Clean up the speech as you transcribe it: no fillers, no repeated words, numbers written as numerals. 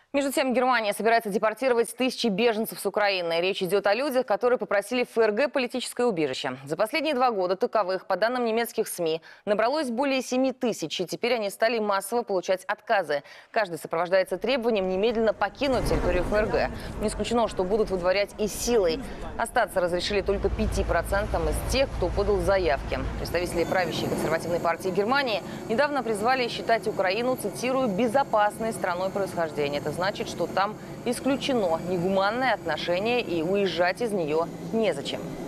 Между тем, Германия собирается депортировать тысячи беженцев с Украины. Речь идет о людях, которые попросили в ФРГ политическое убежище. За последние 2 года таковых, по данным немецких СМИ, набралось более 7 тысяч, и теперь они стали массово получать отказы. Каждый сопровождается требованием немедленно покинуть территорию ФРГ. Не исключено, что будут выдворять и силой. Остаться разрешили только 5% из тех, кто подал заявки. Представители правящей консервативной партии Германии недавно призвали считать Украину, цитирую, «безопасной страной происхождения». Это значит, что там исключено негуманное отношение и уезжать из нее незачем.